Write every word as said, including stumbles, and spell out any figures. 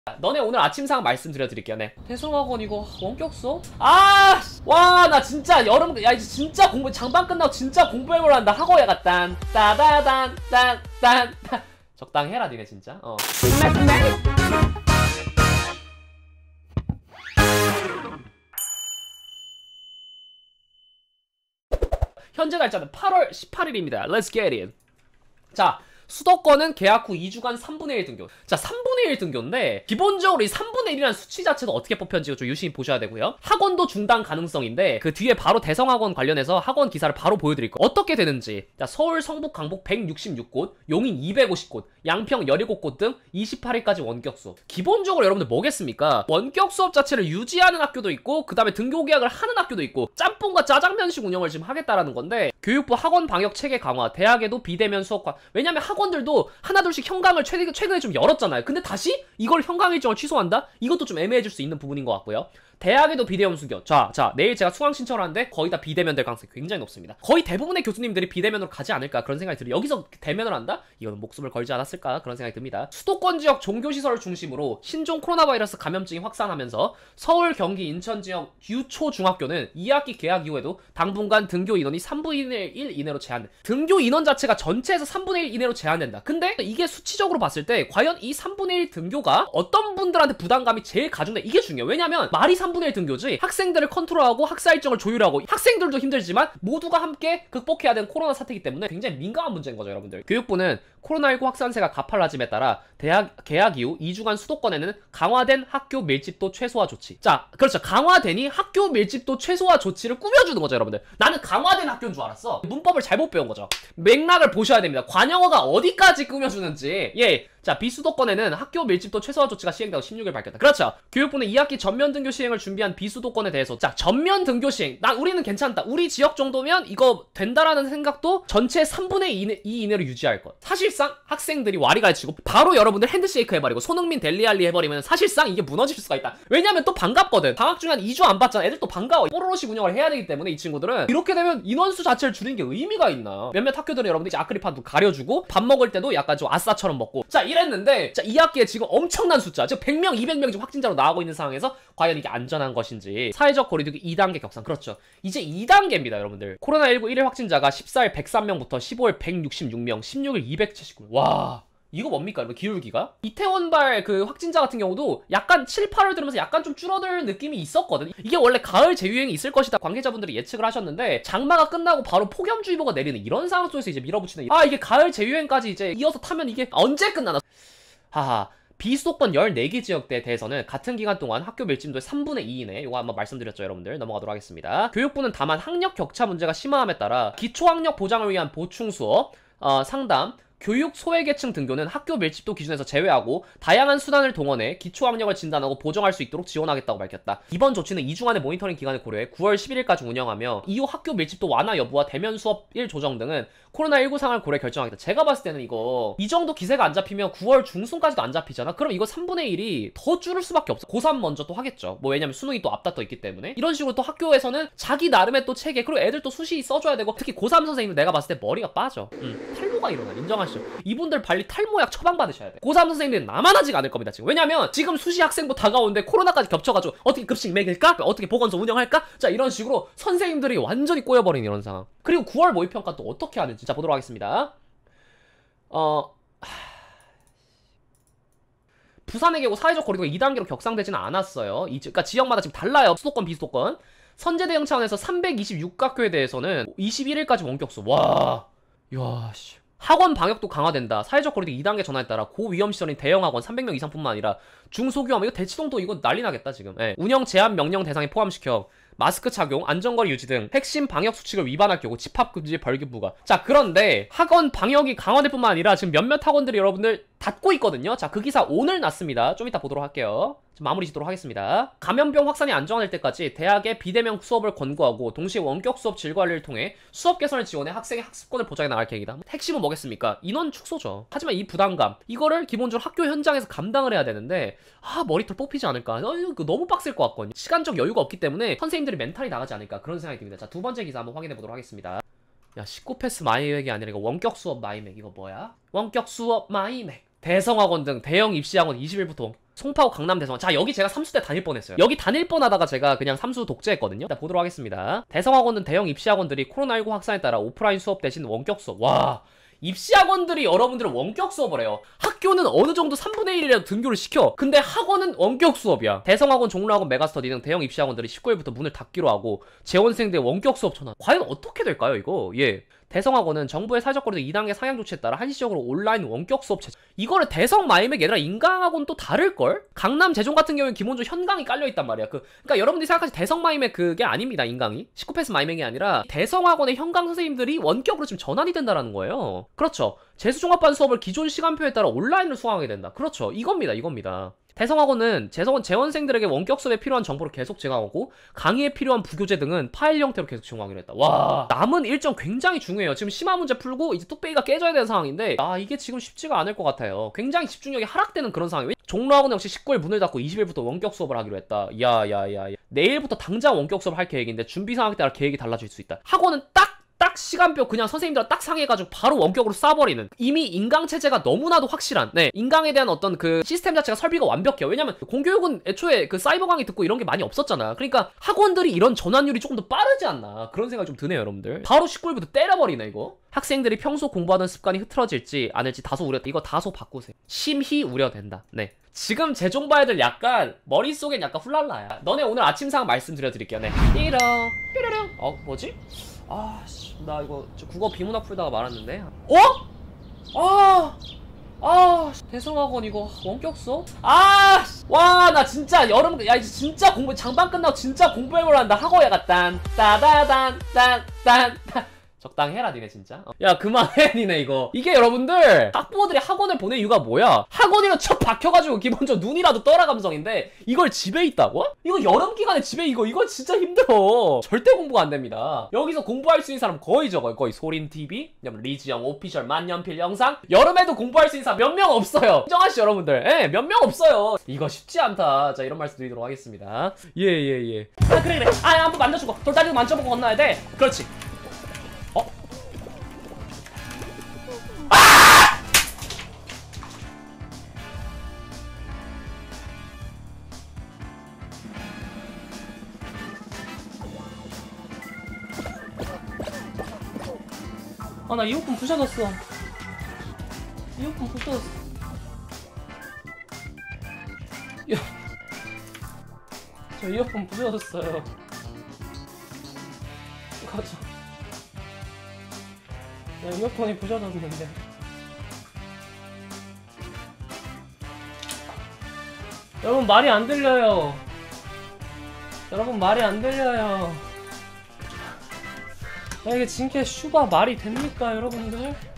너네 오늘 아침 상황 말씀드려드릴게요. 네. 대성학원 이거 원격 수업? 아! 와, 나 진짜 여름, 야, 이제 진짜 공부, 장반 끝나고 진짜 공부해보려 한다. 학원야가 딴, 따다단, 딴, 딴, 딴. 적당히 해라, 니네 진짜. 어. 현재 날짜는 팔월 십팔일입니다. Let's get it. 자. 수도권은 계약 후 이 주간 삼분의 일 등교. 자, 삼분의 일 등교인데 기본적으로 이 삼분의 일이라는 수치 자체도 어떻게 뽑혔는지 좀 유심히 보셔야 되고요. 학원도 중단 가능성인데 그 뒤에 바로 대성학원 관련해서 학원 기사를 바로 보여드릴 거예요. 어떻게 되는지. 자, 서울, 성북, 강북 백육십육 곳, 용인 이백오십 곳, 양평 열일곱 곳 등 이십팔 일까지 원격 수업. 기본적으로 여러분들 뭐겠습니까? 원격 수업 자체를 유지하는 학교도 있고 그 다음에 등교 계약을 하는 학교도 있고 짬뽕과 짜장면식 운영을 지금 하겠다라는 건데 교육부 학원 방역 체계 강화, 대학에도 비대면 수업과. 왜냐면 학원 학원들도 하나둘씩 현강을 최근에, 최근에 좀 열었잖아요. 근데 다시 이걸 현강 일정을 취소한다? 이것도 좀 애매해질 수 있는 부분인 것 같고요. 대학에도 비대면 수교. 자, 자, 내일 제가 수강 신청을 하는데 거의 다 비대면 될 가능성이 굉장히 높습니다. 거의 대부분의 교수님들이 비대면으로 가지 않을까 그런 생각이 들어요. 여기서 대면을 한다? 이거는 목숨을 걸지 않았을까 그런 생각이 듭니다. 수도권 지역 종교시설을 중심으로 신종 코로나 바이러스 감염증이 확산하면서 서울, 경기, 인천 지역 유초 중학교는 이 학기 개학 이후에도 당분간 등교 인원이 삼분의 일 이내로 제한. 등교 인원 자체가 전체에서 삼분의 일 이내로 제한된다. 근데 이게 수치적으로 봤을 때 과연 이 삼분의 일 등교가 어떤 분들한테 부담감이 제일 가중돼? 이게 중요해요. 왜냐면 말이 삼분의 일 등교지 학생들을 컨트롤하고 학사 일정을 조율하고 학생들도 힘들지만 모두가 함께 극복해야 되는 코로나 사태이기 때문에 굉장히 민감한 문제인 거죠, 여러분들. 교육부는 코로나십구 확산세가 가팔라짐에 따라 대학 개학 이후 이 주간 수도권에는 강화된 학교 밀집도 최소화 조치. 자, 그렇죠. 강화되니 학교 밀집도 최소화 조치를 꾸며주는 거죠, 여러분들. 나는 강화된 학교인 줄 알았어. 문법을 잘못 배운 거죠. 맥락을 보셔야 됩니다. 관용어가 어디까지 꾸며주는지. 예. 자, 비수도권에는 학교 밀집도 최소화 조치가 시행되고 십육 일 밝혔다. 그렇죠. 교육부는 이 학기 전면 등교 시행을 준비한 비수도권에 대해서 자, 전면 등교 시행. 나 우리는 괜찮다. 우리 지역 정도면 이거 된다라는 생각도 전체 삼분의 이 이내로 유지할 것. 사실상 학생들이 와리가리 치고 바로 여러분들 핸드쉐이크 해버리고 손흥민 델리알리 해버리면 사실상 이게 무너질 수가 있다. 왜냐면 또 반갑거든. 방학 중에 한 이 주 안 봤잖아. 애들 또 반가워. 뽀로로식 운영을 해야 되기 때문에 이 친구들은 이렇게 되면 인원수 자체를 줄이는 게 의미가 있나. 몇몇 학교들은 여러분들 이제 아크릴판도 가려주고 밥 먹을 때도 약간 좀 아싸처럼 먹고. 자, 이랬는데 자, 이 학기에 지금 엄청난 숫자, 즉 백 명, 이백 명 지금 확진자로 나오고 있는 상황에서 과연 이게 안전한 것인지. 사회적 거리두기 이 단계 격상. 그렇죠. 이제 이 단계입니다, 여러분들. 코로나십구 일 일 확진자가 십사 일 백삼 명부터 십오 일 백육십육 명, 십육 일 이백칠십구 명. 와, 이거 뭡니까? 이거 기울기가? 이태원발 그 확진자 같은 경우도 약간 칠, 팔월 들으면서 약간 좀 줄어들 느낌이 있었거든. 이게 원래 가을 재유행이 있을 것이다 관계자분들이 예측을 하셨는데 장마가 끝나고 바로 폭염주의보가 내리는 이런 상황 속에서 이제 밀어붙이는, 아, 이게 가을 재유행까지 이제 이어서 타면 이게 언제 끝나나. 하하. 비수도권 열네 개 지역대에 대해서는 같은 기간 동안 학교 밀집도의 삼분의 이 이내, 이거 한번 말씀드렸죠, 여러분들. 넘어가도록 하겠습니다. 교육부는 다만 학력 격차 문제가 심화함에 따라 기초학력 보장을 위한 보충 수업, 어, 상담, 교육 소외계층 등교는 학교 밀집도 기준에서 제외하고 다양한 수단을 동원해 기초학력을 진단하고 보정할 수 있도록 지원하겠다고 밝혔다. 이번 조치는 이 주간의 모니터링 기간을 고려해 구월 십일일까지 운영하며 이후 학교 밀집도 완화 여부와 대면 수업 일 조정 등은 코로나십구 상황을 고려해 결정하겠다. 제가 봤을 때는 이거 이 정도 기세가 안 잡히면 구월 중순까지도 안 잡히잖아. 그럼 이거 삼분의 일이 더 줄을 수밖에 없어. 고삼 먼저 또 하겠죠. 뭐 왜냐면 수능이 또 앞다퉈 있기 때문에. 이런 식으로 또 학교에서는 자기 나름의 또 체계, 그리고 애들 또 수시 써줘야 되고, 특히 고삼 선생님은 내가 봤을 때 머리가 빠져. 음, 탈모가 일어나. 인정하시죠? 이분들 빨리 탈모약 처방받으셔야 돼. 고삼 선생님들은 나만 하지가 않을 겁니다, 지금. 왜냐면 지금 수시 학생부 다가오는데 코로나까지 겹쳐가지고 어떻게 급식 매길까? 어떻게 보건소 운영할까? 자, 이런 식으로 선생님들이 완전히 꼬여버린 이런 상황. 그리고 구월 모의평가 또 어떻게 하는지 자, 보도록 하겠습니다. 어... 부산의 경우 사회적 거리두기 이 단계로 격상되지는 않았어요. 이, 그러니까 지역마다 지금 달라요. 수도권, 비수도권. 선제 대응 차원에서 삼백이십육 학교에 대해서는 이십일 일까지 원격수. 와... 야, 씨. 학원 방역도 강화된다. 사회적 거리두기 이 단계 전환에 따라 고위험 시설인 대형 학원 삼백 명 이상뿐만 아니라 중소규모, 이거 대치동도 이거 난리 나겠다 지금. 예. 운영 제한 명령 대상에 포함시켜 마스크 착용, 안전거리 유지 등 핵심 방역 수칙을 위반할 경우 집합금지 벌금 부과. 자, 그런데 학원 방역이 강화될 뿐만 아니라 지금 몇몇 학원들이 여러분들 닫고 있거든요. 자, 그 기사 오늘 났습니다. 좀 이따 보도록 할게요. 좀 마무리 짓도록 하겠습니다. 감염병 확산이 안정화될 때까지 대학의 비대면 수업을 권고하고 동시에 원격 수업 질관리를 통해 수업 개선을 지원해 학생의 학습권을 보장해 나갈 계획이다. 핵심은 뭐겠습니까? 인원 축소죠. 하지만 이 부담감, 이거를 기본적으로 학교 현장에서 감당을 해야 되는데, 아, 머리털 뽑히지 않을까? 어, 이거 너무 빡셀 것 같거든요. 시간적 여유가 없기 때문에 선생님들이 멘탈이 나가지 않을까, 그런 생각이 듭니다. 자, 두 번째 기사 한번 확인해 보도록 하겠습니다. 야, 십구 패스 마이맥이 아니라 이거 원격 수업 마이맥. 이거 뭐야? 원격 수업 마이맥. 대성학원 등 대형 입시학원 이십 일부터 송파구 강남 대성화. 자, 여기 제가 삼수대 다닐 뻔했어요. 여기 다닐 뻔하다가 제가 그냥 삼수 독재했거든요. 일단 보도록 하겠습니다. 대성학원은 대형 입시학원들이 코로나십구 확산에 따라 오프라인 수업 대신 원격 수업. 와, 입시학원들이 여러분들은 원격 수업을 해요. 학교는 어느 정도 삼분의 일이라도 등교를 시켜. 근데 학원은 원격 수업이야. 대성학원, 종로학원, 메가스터디 등 대형 입시학원들이 십구 일부터 문을 닫기로 하고 재원생들 원격 수업 전환. 과연 어떻게 될까요, 이거? 예. 대성학원은 정부의 사회적 거리두 이 단계 상향 조치에 따라 한시적으로 온라인 원격 수업 제작. 이거를 대성 마이맥 얘들아 인강학원 또 다를걸? 강남 재종 같은 경우는 기본적으로 현강이 깔려있단 말이야. 그, 그러니까 여러분들이 생각하시 대성 마이맥 그게 아닙니다. 인강이 십구 패스 마이맥이 아니라 대성학원의 현강 선생님들이 원격으로 지금 전환이 된다라는 거예요. 그렇죠. 재수종합반 수업을 기존 시간표에 따라 온라인으로 수강하게 된다. 그렇죠. 이겁니다. 이겁니다. 대성학원은 재성원 재원생들에게 원격 수업에 필요한 정보를 계속 제공하고 강의에 필요한 부교재 등은 파일 형태로 계속 제공하기로 했다. 와, 남은 일정 굉장히 중요해요. 지금 심화 문제 풀고 이제 뚝배기가 깨져야 되는 상황인데 아, 이게 지금 쉽지가 않을 것 같아요. 굉장히 집중력이 하락되는 그런 상황이에요. 종로학원 역시 십구 일 문을 닫고 이십 일부터 원격 수업을 하기로 했다. 야야야야. 내일부터 당장 원격 수업을 할 계획인데 준비 상황에 따라 계획이 달라질 수 있다. 학원은 딱 딱 시간표 그냥 선생님들랑 딱 상해가지고 바로 원격으로 쏴버리는, 이미 인강체제가 너무나도 확실한, 네, 인강에 대한 어떤 그 시스템 자체가 설비가 완벽해요. 왜냐면 공교육은 애초에 그 사이버 강의 듣고 이런 게 많이 없었잖아. 그러니까 학원들이 이런 전환율이 조금 더 빠르지 않나 그런 생각이 좀 드네요. 여러분들 바로 십구 일부터 때려버리네 이거. 학생들이 평소 공부하던 습관이 흐트러질지 않을지 다소 우려. 이거 다소 바꾸세요. 심히 우려된다. 네, 지금 재종바애들 약간 머릿속엔 약간 훌랄라야. 너네 오늘 아침 상황 말씀드려드릴게요. 네, 띠렁 뾰로롱. 어, 뭐지? 아, 씨, 나 이거 저 국어 비문학 풀다가 말았는데. 어? 아, 아, 대성학원 이거 원격 수업? 아, 와, 나 진짜 여름, 야, 이제 진짜 공부, 장반 끝나고 진짜 공부해보려 한다. 학원 야가 딴, 따다단, 딴, 딴, 딴. 적당히 해라 니네 진짜. 어. 야, 그만해 니네 이거. 이게 여러분들 학부모들이 학원을 보낼 이유가 뭐야? 학원이랑 척 박혀가지고 기본적으로 눈이라도 떠라 감성인데 이걸 집에 있다고? 이거 여름 기간에 집에 이거 이거 진짜 힘들어. 절대 공부가 안 됩니다. 여기서 공부할 수 있는 사람 거의 적어요. 거의 소린티비, 리즈영 오피셜 만년필 영상. 여름에도 공부할 수 있는 사람 몇 명 없어요. 인정하시죠 여러분들? 예, 몇 명 없어요. 이거 쉽지 않다. 자, 이런 말씀 드리도록 하겠습니다. 예, 예, 예. 아, 그래, 그래. 아, 한번 만져주고 돌다리도 만져보고 건너야 돼. 그렇지. 어? 아! 아, 나 이어폰 부셔졌어. 이어폰 부셔졌어. 야, 저 이어폰 부셔졌어요. 가자. 야, 이어폰이 부셔졌는데. 여러분 말이 안 들려요. 여러분 말이 안 들려요. 야, 이게 진짜 슈바 말이 됩니까 여러분들?